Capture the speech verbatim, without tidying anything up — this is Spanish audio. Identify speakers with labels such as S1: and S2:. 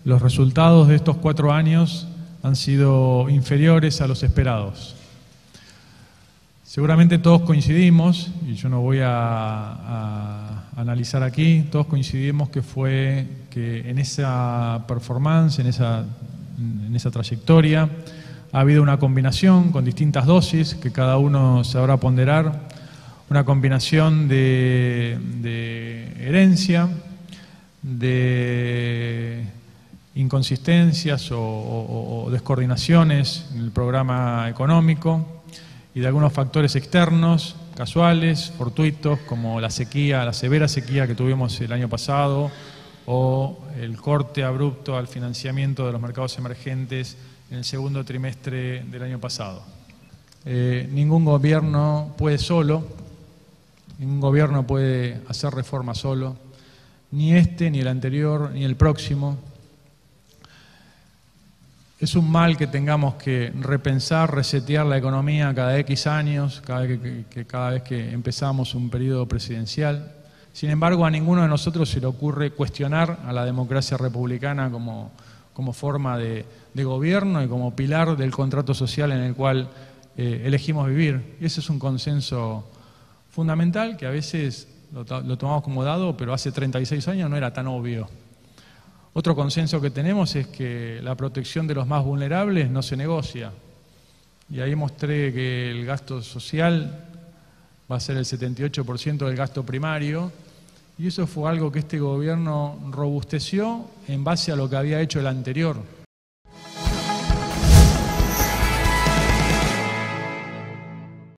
S1: los resultados de estos cuatro años han sido inferiores a los esperados. Seguramente todos coincidimos, y yo no voy a, a analizar aquí, todos coincidimos que fue que en esa performance, en esa, en esa trayectoria, ha habido una combinación con distintas dosis que cada uno sabrá ponderar, una combinación de, de herencia, de inconsistencias o, o, o descoordinaciones en el programa económico y de algunos factores externos, casuales, fortuitos, como la sequía, la severa sequía que tuvimos el año pasado o el corte abrupto al financiamiento de los mercados emergentes en el segundo trimestre del año pasado. Eh, ningún gobierno puede solo, ningún gobierno puede hacer reforma solo, ni este, ni el anterior, ni el próximo. Es un mal que tengamos que repensar, resetear la economía cada X años, cada vez que, que, cada vez que empezamos un periodo presidencial. Sin embargo, a ninguno de nosotros se le ocurre cuestionar a la democracia republicana como, como forma de, de gobierno y como pilar del contrato social en el cual eh, elegimos vivir. Y ese es un consenso fundamental que a veces lo, lo tomamos como dado, pero hace treinta y seis años no era tan obvio. Otro consenso que tenemos es que la protección de los más vulnerables no se negocia. Y ahí mostré que el gasto social va a ser el setenta y ocho por ciento del gasto primario, y eso fue algo que este gobierno robusteció en base a lo que había hecho el anterior.